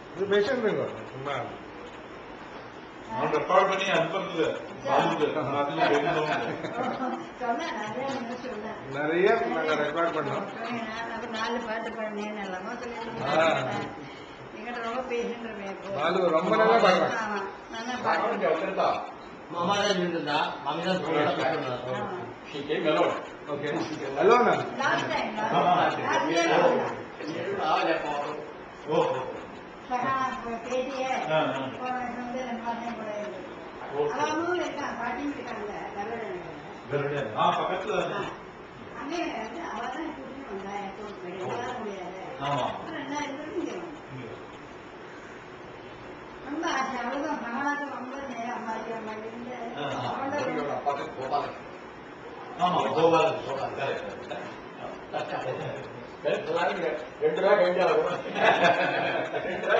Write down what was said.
இது பேஷண்ட் சும்மா அவன் ரெக்கார்ட் பண்ணி அனுப்புறது நிறைய நாங்க ரெக்கார்ட் பண்ணோம். 4 பாட்டு பண்ணேன்னு எல்லாமோ எங்கிட்ட ரொம்ப பேசிட்டு ரொம்ப நல்லா பாடுறேன். मामा ने जिंदा मामी ने थोड़ा सा She came alone. Okay. Alone? Last time. आज है Oh. सहा पेटी है और समझे मारने पड़ेगा अब हम लोग का पार्टी में करना है गरुड़े हां पकड़ हमें आवाज नहीं पूछने होता है तो बड़ा हो गया है हां ना इधर नहीं ரொம்ப ஆசை அவ்வளவுதான் மகாராஜா ரொம்ப நேரம் அம்மாச்சி அம்மாச்சி ஆமா கோபால் ரெண்டு ரூபாய் கண்டிப்பா